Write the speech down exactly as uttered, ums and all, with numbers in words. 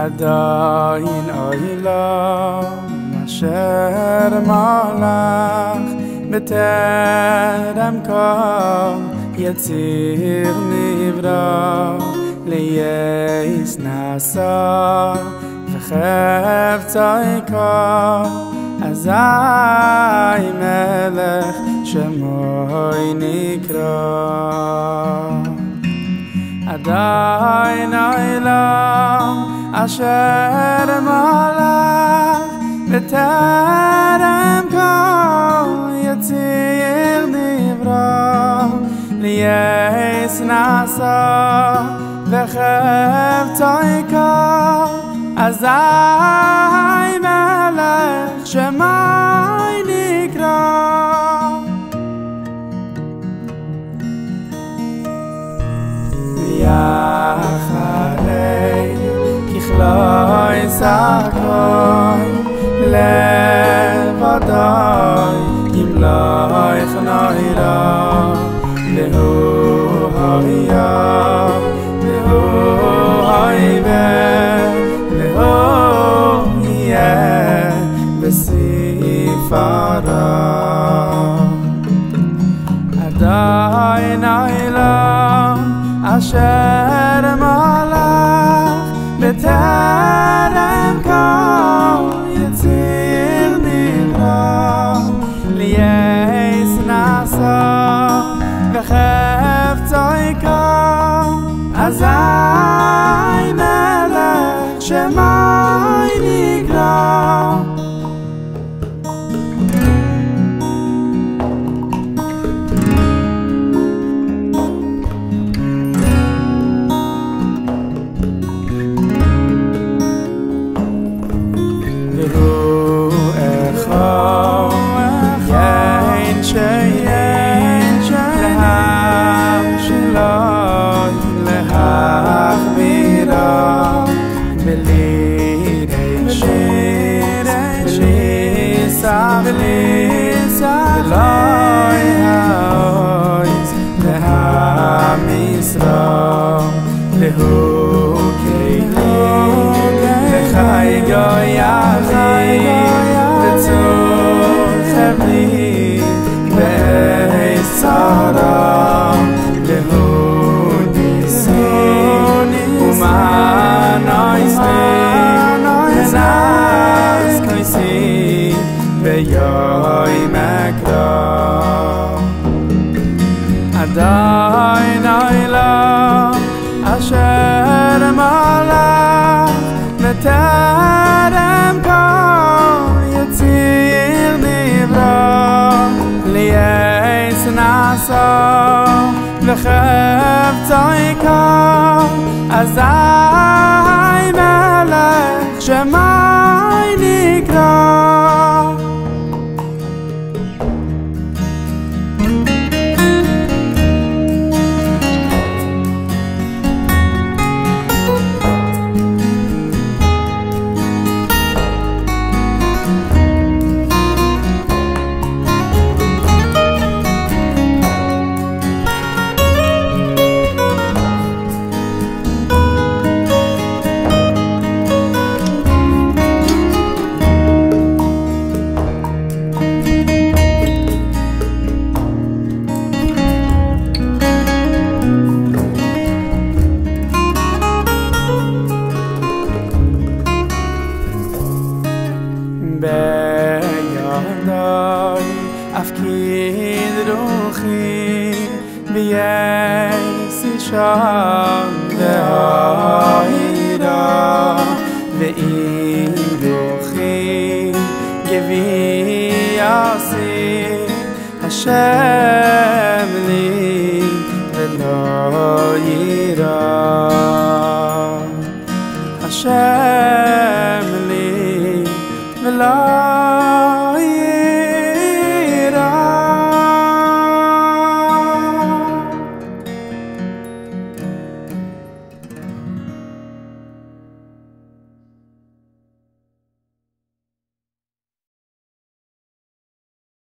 עדיין עולם אשר מלך בטרם כל יציר נברא לייס נעשה וחפצי כל אזי מלך שמוי נקרא עדיין עולם אשר מלך בטרם כל יציר נברא לייס נעשה וחפצי כל אזי מלך שמוי נקרא אחרי ככלוי סקוי לבדוי אם לא יכנוירה להוא היה להוא היבה להוא יהיה בספרה עדיין העולם אשר מלך בטרם כל יציר נברא לייס נעשה וחפצי כל אזי מלך שמוי נקרא ולסע ולוי האויז והמשרה להוא כלים וחי גויאלי וצור חבלי ועשרה להוא ניסים ומענויס לי ונס כניסים ויוי מקרא עדיין העולם אשר מלך בטרם כל יציר נברא לייס נעשה וחפצי כל אזי מלך שמוי נקרא בידי אפקיד רוחי בייס ישן והעירה ואם רוחי גבי עשי השם לי ולא יירא השם לי ולא